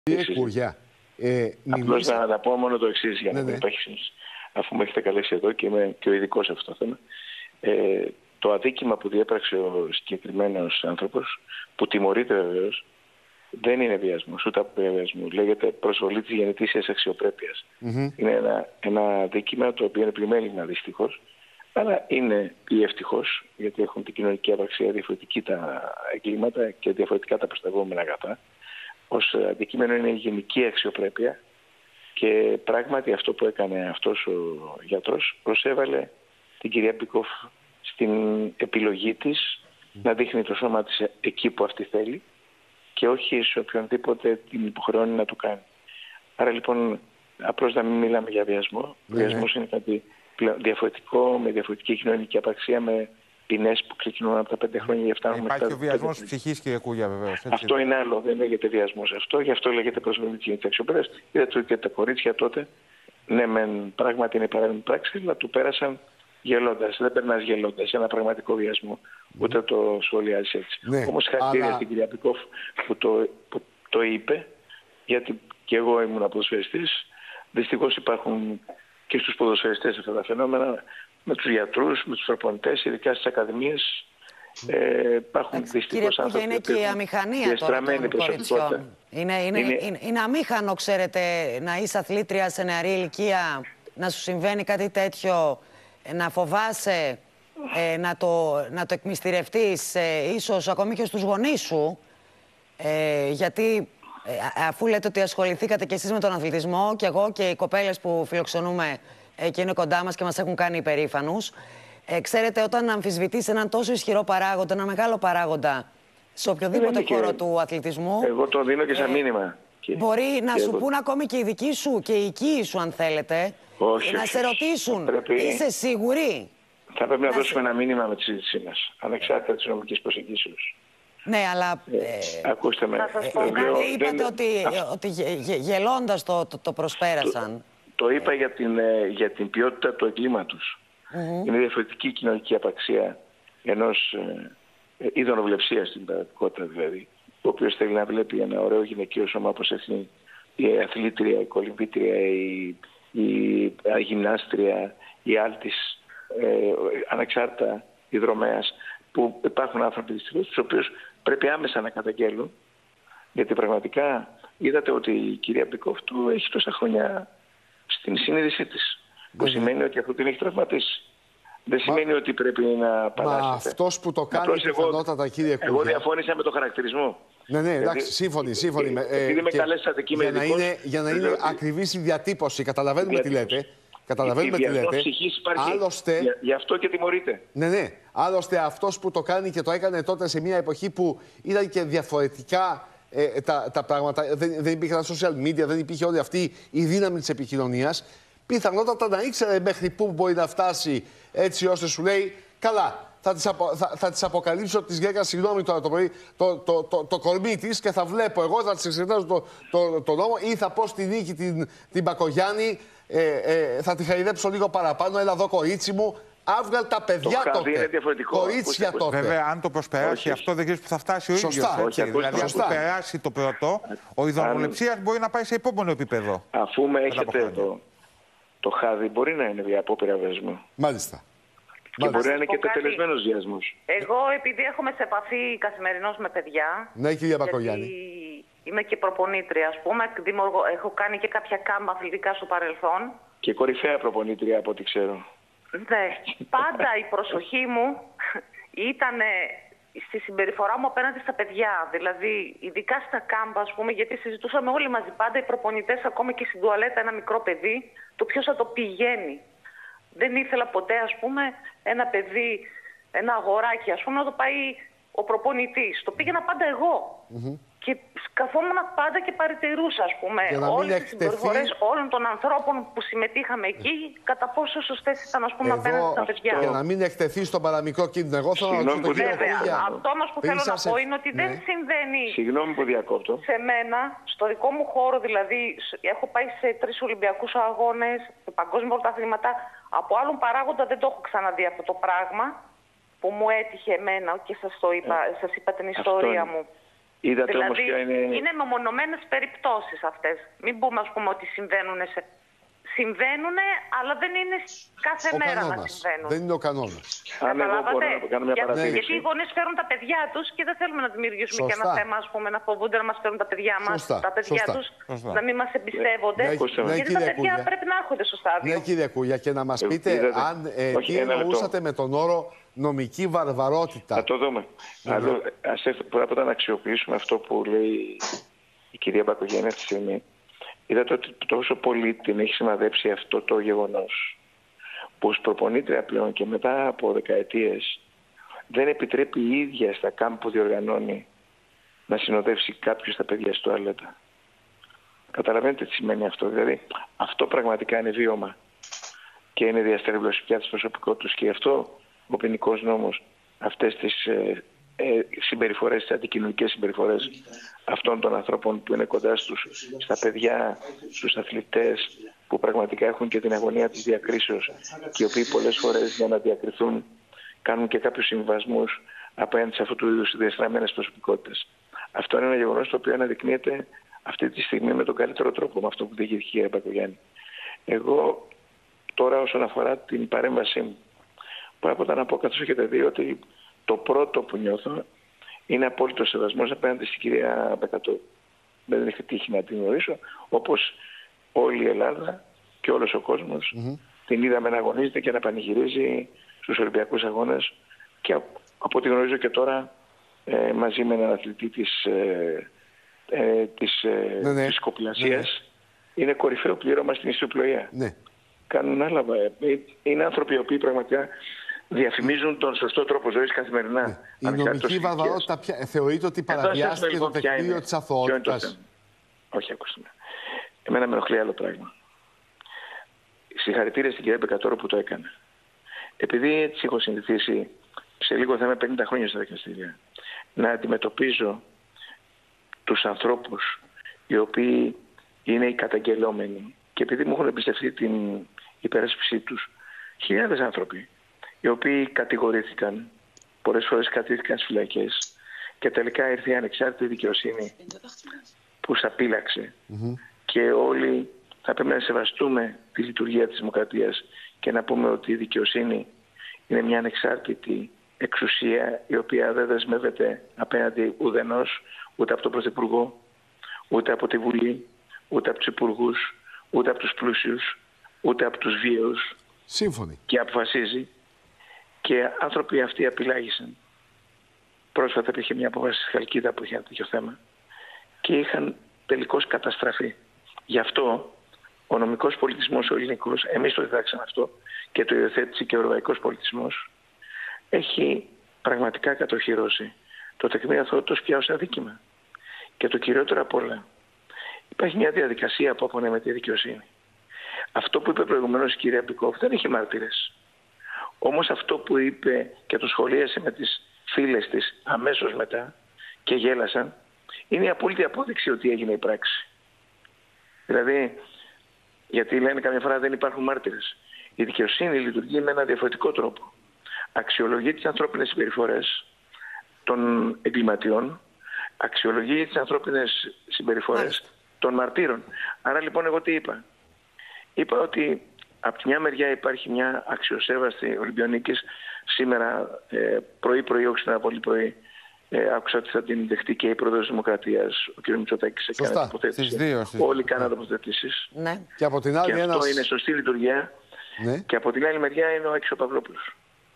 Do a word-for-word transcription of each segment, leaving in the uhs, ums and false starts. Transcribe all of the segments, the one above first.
Κύριε Κουριά, ε, απλώς να, να πω μόνο το εξής για να ναι, μην ναι. υπάρχει, αφού με έχετε καλέσει εδώ και είμαι και ο ειδικός σε αυτό το θέμα. Ε, το αδίκημα που διέπραξε ο συγκεκριμένος άνθρωπος, που τιμωρείται βεβαίως, δεν είναι βιασμός, ούτε από βιασμού. Λέγεται προσβολή της γενετήσιας αξιοπρέπειας. Mm-hmm. Είναι ένα, ένα αδίκημα το οποίο είναι πλημέλημα δυστυχώς, αλλά είναι ή ευτυχώς, γιατί έχουν την κοινωνική απαξία διαφορετική τα εγκλήματα και διαφορετικά τα προστατευόμενα αγαθά. Ως αντικείμενο είναι η γενική αξιοπρέπεια και πράγματι αυτό που έκανε αυτός ο γιατρός προσέβαλε την κυρία Μπικόφ στην επιλογή της mm. να δείχνει το σώμα της εκεί που αυτή θέλει και όχι σε οποιονδήποτε την υποχρεώνει να το κάνει. Άρα λοιπόν απλώς να μην μιλάμε για βιασμό. Ο mm. βιασμός είναι κάτι διαφορετικό, με διαφορετική κοινωνική απαξία, με ποινές που ξεκινούν από τα πέντε χρόνια για φτάνουν μετά. Υπάρχει ο βιασμός της ψυχής, κύριε Κουριά, βεβαίως. Αυτό είναι άλλο, δεν λέγεται βιασμός αυτό, γι' αυτό λέγεται προσβολή της γενετήσιας αξιοπρέπειας. Είδατε ότι τα κορίτσια τότε, ναι, μεν πράγματι είναι παράνομη πράξη, αλλά του πέρασαν γελώντας. Δεν περνάς γελώντας ένα πραγματικό βιασμό, ούτε το σχολιάζει έτσι. Ναι, όμως χαρακτήρια αλλά... στην κυρία Μπικόφ που το, που το είπε, γιατί και εγώ ήμουν ποδοσφαιριστής. Δυστυχώς υπάρχουν και στους ποδοσφαιριστές αυτά τα φαινόμενα, με τους γιατρούς, με τους προπονητές, ειδικά στις ακαδημίες. Ε, υπάρχουν δυστυχώς άνθρωποι είναι και η αμηχανία των κοριτσιών. Είναι, είναι, είναι... Είναι, είναι αμήχανο, ξέρετε, να είσαι αθλήτρια σε νεαρή ηλικία, να σου συμβαίνει κάτι τέτοιο, να φοβάσαι, ε, να, το, να το εκμυστηρευτείς, ε, ίσως ακόμη και στους γονείς σου, ε, γιατί ε, αφού λέτε ότι ασχοληθήκατε κι εσείς με τον αθλητισμό, και εγώ και οι κοπέλες που φιλοξενούμε ε, και είναι κοντά μας και μας έχουν κάνει υπερήφανους, Ε, ξέρετε, όταν αμφισβητείς έναν τόσο ισχυρό παράγοντα, ένα μεγάλο παράγοντα σε οποιοδήποτε χώρο και... του αθλητισμού. Εγώ το δίνω και σαν ε, μήνυμα. Και... Μπορεί και να σου εγώ... πούν ακόμη και οι δικοί σου και οι οικοί σου, αν θέλετε, όχι, να όχι, σε ρωτήσουν, πρέπει... είσαι σίγουρη? Θα πρέπει να, να σε... δώσουμε ένα μήνυμα με τη συζήτησή μας, ανεξάρτητα της νομικής προσεγγίσεως. Ναι, αλλά. Ε, ε, ακούστε με. Θα σας πω κάτι. Είπατε δεν... ότι, ότι γε, γε, γελώντας το, το, το προσπέρασαν. Το, το είπα για την, για την ποιότητα του εγκλήματος. Mm-hmm. Είναι διαφορετική η κοινωνική απαξία ενός ε, ειδωνοβλεψίας στην πραγματικότητα δηλαδή, ο οποίος θέλει να βλέπει ένα ωραίο γυναικείο σώμα όπως έχει η αθλήτρια, η κολυμβήτρια, η, η, η γυμνάστρια, η άλτης, ε, ανεξάρτητα υδρομέας, που υπάρχουν άνθρωποι δυστυχώς, τους οποίους πρέπει άμεσα να καταγγέλουν, γιατί πραγματικά είδατε ότι η κυρία Μπικόφ του έχει τόσα χρόνια στην συνείδησή της. Που σημαίνει ότι αυτό την έχει τραυματίσει. Δεν Μα... σημαίνει ότι πρέπει να παράσετε. Μα αυτός που το κάνει πιθανότατα, κύριε Κουριά. Εγώ διαφώνησα με το χαρακτηρισμό. Ναι, ναι, εντάξει, σύμφωνοι, σύμφωνοι. Επειδή με καλέσατε εκεί με για να είναι, για να είναι ότι... ακριβής η διατύπωση, καταλαβαίνουμε τι λέτε. Καταλαβαίνουμε τι λέτε. Άλλωστε... Γι' αυτό και τιμωρείται. Ναι, ναι. Άλλωστε αυτός που το κάνει και το έκανε τότε σε μια εποχή που ήταν και διαφορετικά ε, τα, τα πράγματα. Δεν, δεν υπήρχε τα social media, δεν υπήρχε όλη αυτή η δύναμη της επικοινωνίας. Πιθανότατα να ήξερε μέχρι πού μπορεί να φτάσει, έτσι ώστε σου λέει καλά, θα της, απο, θα, θα της αποκαλύψω της γυναίκας, συγγνώμη τώρα το πρωί, το, το, το, το κορμί της και θα βλέπω εγώ, θα της εξετάζω το, το, το νόμο ή θα πω στη δίκη την, την Μπακογιάννη, ε, ε, θα τη χαϊδέψω λίγο παραπάνω, έλα εδώ κορίτσι μου. Άβγαλ τα παιδιά το τότε. ακούστε, Κορίτσια ακούστε. τότε. Βέβαια, αν το προσπεράσει όχι, αυτό, δεν ξέρει που θα φτάσει ο ίδιος. Όχι, δηλαδή, αν το περάσει το πρώτο, ο ειδωνοβλεψίας αν... μπορεί να πάει σε επόμενο επίπεδο. Αφού με έχετε εδώ, το χάδι μπορεί να είναι για απόπειρα βιασμού. Μάλιστα. Και μπορεί να είναι και τελεσμένος βιασμός. Εγώ, επειδή έχουμε σε επαφή καθημερινώς με παιδιά. Ναι, κυρία Μπακογιάννη. Είμαι και προπονήτρια, ας πούμε. Δημιουργώ, έχω κάνει και κάποια κάμπα αθλητικά στο παρελθόν. Και κορυφαία προπονήτρια, από ό,τι ξέρω. Ναι. Πάντα η προσοχή μου ήταν στη συμπεριφορά μου απέναντι στα παιδιά. Δηλαδή, ειδικά στα κάμπα, ας πούμε, γιατί συζητούσαμε όλοι μαζί πάντα οι προπονητές, ακόμα και στην τουαλέτα, ένα μικρό παιδί, το ποιος θα το πηγαίνει. Δεν ήθελα ποτέ, ας πούμε, ένα παιδί, ένα αγοράκι, ας πούμε, να το πάει ο προπονητής. Το πήγαινα πάντα εγώ. Mm-hmm. Και καθόμουν πάντα και παρατηρούσα, ας πούμε, όλες τις συμπεριφορές όλων των ανθρώπων που συμμετείχαμε εκεί, κατά πόσο σωστές ήταν, ας πούμε, εδώ, απέναντι στα παιδιά. Για να μην εκτεθεί στον παραμικρό κίνδυνο. Εγώ θέλω να ρωτήσω τον κύριο Κουριά. Αυτό όμως που θέλω να πω είναι ότι ναι. δεν συμβαίνει. Συγγνώμη που διακόπτω. Σε μένα, στο δικό μου χώρο, δηλαδή, έχω πάει σε τρεις Ολυμπιακούς αγώνες, σε παγκόσμια πρωταθλήματα. Από άλλον παράγοντα δεν το έχω ξαναδεί αυτό το πράγμα που μου έτυχε εμένα και σας το είπα, σας είπα την ιστορία μου. Είδατε δηλαδή, όμως ποια είναι... είναι μεμονωμένες περιπτώσεις αυτές. Μην πούμε, ας πούμε, ότι συμβαίνουν σε... Συμβαίνουν, αλλά δεν είναι κάθε ο μέρα κανόνας. να συμβαίνουν. Δεν είναι ο κανόνας. Αν εγώ μπορώ να κάνω μια Για, παρατήρηση. γιατί οι γονείς φέρουν τα παιδιά τους και δεν θέλουμε να δημιουργήσουμε Σωστά. και ένα θέμα, ας πούμε, να φοβούνται να μας φέρουν τα παιδιά μας, Σωστά. τα παιδιά Σωστά. τους, Σωστά. να μην μας εμπιστεύονται. Ναι, ναι, γιατί τα κύριε παιδιά Κούλια. πρέπει να έρχονται στο στάδιο. Ναι, κύριε Κούλια, και να μας Ε, πείτε είδατε. αν ε, Όχι, τι ένα λεπτό. εννοούσατε με τον όρο νομική βαρβαρότητα. Θα το δούμε. Ναι, Αλλά ναι. ας έρθει πρώτα να αξιοποιήσουμε αυτό που λέει η κυρία Μπακογιάννη αυτή τη στιγμή. Είδατε ότι τόσο πολύ την έχει σημαδέψει αυτό το γεγονός που ως προπονήτρια πλέον και μετά από δεκαετίες δεν επιτρέπει η ίδια στα κάμπ που διοργανώνει να συνοδεύσει κάποιους τα παιδιά στο τουαλέτα. Καταλαβαίνετε τι σημαίνει αυτό. Δηλαδή αυτό πραγματικά είναι βίωμα και είναι διαστρέβλωση πια της προσωπικότητας, και γι' αυτό ο ποινικός νόμος αυτές τις ε, ε, συμπεριφορές, τις αντικοινωνικές συμπεριφορές αυτών των ανθρώπων που είναι κοντά στους, στα παιδιά, στους αθλητές, που πραγματικά έχουν και την αγωνία της διακρίσεως και οι οποίοι πολλές φορές για να διακριθούν κάνουν και κάποιους συμβασμούς απέναντι σε αυτού του είδους διαστραμμένες προσωπικότητες. Αυτό είναι ένα γεγονός το οποίο αναδεικνύεται αυτή τη στιγμή με τον καλύτερο τρόπο με αυτό που διηγήθηκε η κυρία Μπακογιάννη. Εγώ τώρα όσον αφορά την παρέμβασή μου, πρέπει να πω, καθώς έχετε δει, ότι το πρώτο που νιώθω είναι απόλυτο σεβασμός απέναντι στην κυρία Μπεκατόρου. Δεν έχει τύχει να την γνωρίσω, όπως όλη η Ελλάδα και όλος ο κόσμος mm-hmm. την είδαμε να αγωνίζεται και να πανηγυρίζει στους Ολυμπιακούς Αγώνες, και από ό,τι γνωρίζω και τώρα ε, μαζί με έναν αθλητή της, ε, ε, της, ε, ναι, ναι. της Σκοπηλασίας ναι, ναι. είναι κορυφαίο πλήρωμα στην ιστιοπλοεία. Ναι. Κάνουν άλλα. Ε, είναι άνθρωποι οι οποίοι πραγματικά διαφημίζουν τον σωστό τρόπο ζωής καθημερινά. Ναι. Η νομική βαρβαρότητα θεωρείται ότι παραβιάστηκε το τεκμήριο της αθωότητας. Όχι, ακούστε με. Εμένα με ενοχλεί άλλο πράγμα. Συγχαρητήρια στην κυρία Μπεκατόρου που το έκανε. Επειδή έτσι έχω συνηθίσει, σε λίγο θα είμαι πενήντα χρόνια στα δικαστήρια, να αντιμετωπίζω τους ανθρώπους οι οποίοι είναι οι καταγγελόμενοι, και επειδή μου έχουν εμπιστευτεί την υπεράσπιση τους χιλιάδες άνθρωποι, οι οποίοι κατηγορήθηκαν, πολλές φορές κατήχθηκαν στις φυλακές, και τελικά ήρθε η ανεξάρτητη δικαιοσύνη που σαπίλαξε. Mm-hmm. Και όλοι θα πρέπει να σεβαστούμε τη λειτουργία της δημοκρατίας και να πούμε ότι η δικαιοσύνη είναι μια ανεξάρτητη εξουσία, η οποία δεν δεσμεύεται απέναντι ουδενός, ούτε από τον Πρωθυπουργό, ούτε από τη Βουλή, ούτε από τους υπουργούς, ούτε από τους πλούσιους, ούτε από τους βίαιους. Σύμφωνοι. Και αποφασίζει. Και άνθρωποι αυτοί απειλάγησαν. Πρόσφατα υπήρχε μια απόφαση στη Χαλκίδα που είχε ένα τέτοιο θέμα και είχαν τελικώς καταστραφεί. Γι' αυτό ο νομικός πολιτισμός ο ελληνικός, εμείς το διδάξαμε αυτό και το υιοθέτησε και ο ευρωπαϊκός πολιτισμός, έχει πραγματικά κατοχυρώσει το τεκμήριο αθωότητος πια ως αδίκημα. Και το κυριότερο απ' όλα, υπάρχει μια διαδικασία που απονέμεται τη δικαιοσύνη. Αυτό που είπε προηγουμένως η κυρία Μπικόφ δεν έχει μάρτυρες. Όμως αυτό που είπε και το σχολίασε με τις φίλες της αμέσως μετά και γέλασαν, είναι η απόλυτη απόδειξη ότι έγινε η πράξη. Δηλαδή, γιατί λένε καμιά φορά δεν υπάρχουν μάρτυρες. Η δικαιοσύνη λειτουργεί με ένα διαφορετικό τρόπο. Αξιολογεί τις ανθρώπινες συμπεριφορές των εγκληματιών, αξιολογεί τις ανθρώπινες συμπεριφορές των μαρτύρων. Άρα λοιπόν εγώ τι είπα. Είπα ότι από τη μια μεριά υπάρχει μια αξιοσέβαστη Ολυμπιονίκης. Σήμερα ε, πρωί-πρωί, όχι στην πολύ πρωί, ε, άκουσα ότι θα την δεχτεί και η πρόεδρος της Δημοκρατίας, ο κ. Μητσοτάκης, έκανε τοποθέτηση. Στις δύο, στις Όλοι κάναν τοποθετήσεις. Ναι. Και, από την άλλη και ένας... αυτό είναι σωστή λειτουργία. Ναι. Και από την άλλη μεριά είναι ο Άκης ο Παυλόπουλος,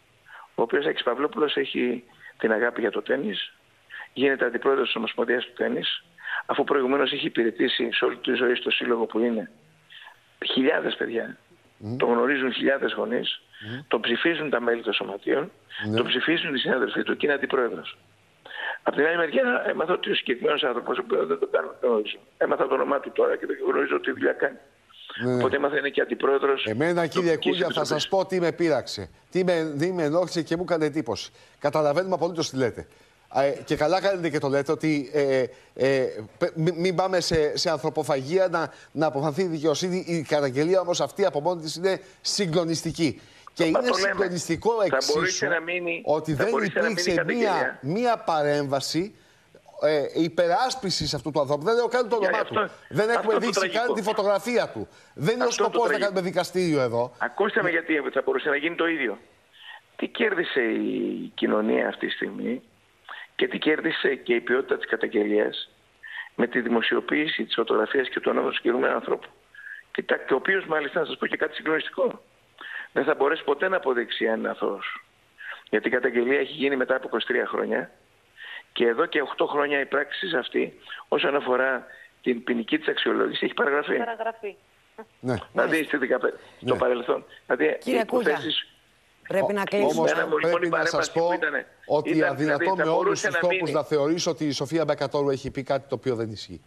ο οποίος Άκης Παυλόπουλος έχει την αγάπη για το τένις, γίνεται αντιπρόεδρος της Ομοσπονδίας του Τένις, αφού προηγουμένως έχει υπηρετήσει σε όλη τη ζωή στο σύλλογο που είναι χιλιάδες παιδιά. Mm. Το γνωρίζουν χιλιάδες γονείς, mm. το ψηφίζουν τα μέλη των σωματείων, mm. το ψηφίζουν οι συνάδελφοι του και είναι αντιπρόεδρος. Από την άλλη μεριά έμαθα ότι ο συγκεκριμένος άνθρωπος, ο οποίος δεν το κάνω, δεν γνωρίζω. Έμαθα το όνομά του τώρα και δεν γνωρίζω τι δουλειά κάνει. Mm. Οπότε έμαθα είναι και αντιπρόεδρος. Εμένα, κύριε Κούλια, θα σας πω τι με πείραξε, τι με, τι με ενόχλησε και μου έκανε εντύπωση. Καταλαβαίνουμε απολύτως τι λέτε. Ε, και καλά κάνετε και το λέτε ότι ε, ε, μην, μην πάμε σε, σε ανθρωποφαγία να, να αποφανθεί η δικαιοσύνη. Η καταγγελία όμως αυτή από μόνη της είναι συγκλονιστική. Και είναι συγκλονιστικό εξίσου ότι δεν υπήρξε μία, μία παρέμβαση ε, υπεράσπισης αυτού του ανθρώπου. Δεν λέω καν το όνομά του. Αυτό, δεν έχουμε δείξει καν τη φωτογραφία του. Δεν είναι ο σκοπός να κάνουμε δικαστήριο εδώ. Ακούστε με, γιατί θα μπορούσε να γίνει το ίδιο. Τι κέρδισε η κοινωνία αυτή τη στιγμή και τι κέρδισε και η ποιότητα της καταγγελίας με τη δημοσιοποίηση της φωτογραφίας και του ονόματος του συγκεκριμένου ανθρώπου. Και ο οποίος, μάλιστα, να σας πω και κάτι συγκλονιστικό, δεν θα μπορέσει ποτέ να αποδείξει αν είναι αθώος. Γιατί η καταγγελία έχει γίνει μετά από είκοσι τρία χρόνια και εδώ και οκτώ χρόνια η πράξη αυτή, όσον αφορά την ποινική της αξιολόγηση, έχει παραγραφεί. Παραγραφεί. Ναι. Δηλαδή στη δεκαπέντε, στο ναι. παρελθόν. Δηλαδή, κύριε Κούγια, πρέπει να κλείσουμε. Όμως λοιπόν, πρέπει να σας πω ήταν, ότι ήταν, αδυνατό δηλαδή, με όλους τους τρόπους μείνει. να θεωρήσω ότι η Σοφία Μπεκατόρου έχει πει κάτι το οποίο δεν ισχύει.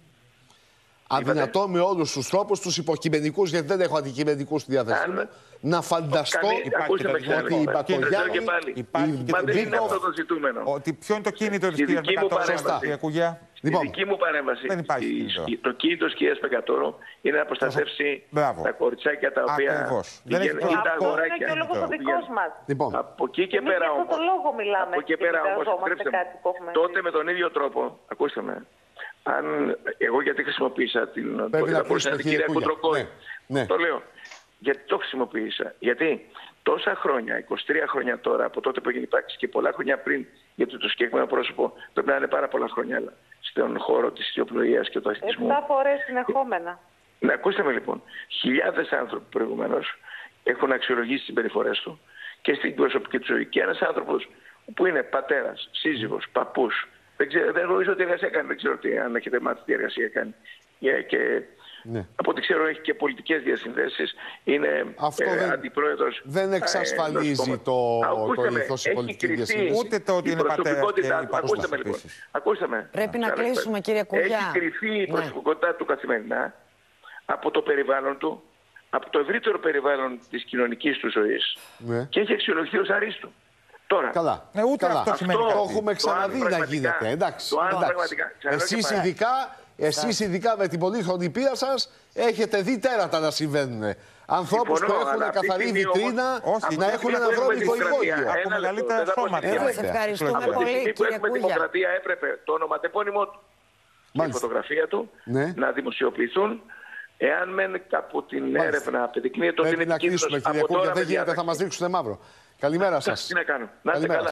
Αδυνατό με όλους τους τρόπους, τους υποκειμενικούς, γιατί δεν έχω αντικειμενικούς στη διάθεσή μου, να φανταστώ ότι η Μπακογιάννη υπάρχει. Μα δεν είναι αυτό το ζητούμενο. Ότι ποιο είναι το κίνητο της κυρίας Μπεκατόρου, κύριε Κούγια? Στη δική μου παρέμβαση, το κίνητο της κυρίας Μπεκατόρου είναι να προστατεύσει τα κοριτσάκια τα οποία πηγαίνουν τα αγοράκια. Είναι και ο λόγος ο δικός μας. Από εκεί και πέρα όμως, από εκεί και πέρα όμως, τότε με τον ίδιο τρόπο, ακούστε με, αν εγώ γιατί χρησιμοποίησα την κυρία Κουντροκόη, ναι. Το λέω, γιατί το χρησιμοποίησα, γιατί τόσα χρόνια, είκοσι τρία χρόνια τώρα από τότε που έγινε η πράξη και πολλά χρόνια πριν, γιατί το συγκεκριμένο πρόσωπο πρέπει να είναι πάρα πολλά χρόνια στον χώρο της ιδιοπλοείας και του αθλητισμού. Εφτά φορές συνεχόμενα. Να ακούστε με λοιπόν, χιλιάδες άνθρωποι προηγουμένως έχουν αξιολογήσει τις συμπεριφορές του και στην προσωπική του ζωή. Και ένας άνθρωπος που είναι πατέρας, σύζυγος, παππούς, δεν, ξέρω, δεν γνωρίζω τι εργασία κάνει, δεν ξέρω τι, αν έχετε μάθει τι εργασία κάνει. Yeah, και ναι. Από ό,τι ξέρω έχει και πολιτικές διασυνδέσεις, είναι αυτό ε, δεν, αντιπρόεδρος. Δεν εξασφαλίζει ε, το, το ήθος η πολιτική διασύνδεση. Ούτε το ότι είναι πατέρας και ακούστε με λοιπόν. Ακούστε με. Πρέπει να κλείσουμε, κύριε Κούγια. Έχει κρυφθεί η προσωπικότητά του καθημερινά από το περιβάλλον του, από το ευρύτερο περιβάλλον της κοινωνικής του ζωής, ναι. Και έχει αξιολογηθεί ως αρίστου. Τώρα. Καλά. Ε, ούτε Καλά. αυτό σημαίνει το έχουμε ξαναδεί να γίνεται. Εντάξει. Εσείς ειδικά, εσείς ειδικά με την πολύχρονη πείρα σας έχετε δει τέρατα να συμβαίνουν. Ανθρώπους που έχουν καθαρή βιτρίνα όχι, να έχουν ένα βρώμικο υπόγειο. Από μεγαλύτερα σώματα. Σας ευχαριστούμε πολύ, κύριε Κούγια. Η δημοκρατία έπρεπε το ονοματεπώνυμό του και η φωτογραφία του να δημοσιοποιηθούν. Εάν μεν από την έρευνα αποδεικνύεται ότι είναι να κλείσουμε, κύριε Κούγια, δεν γίνεται, θα μας ρίξουν μαύρο. Καλημέρα σας. Τι να κάνω. Να είστε καλά.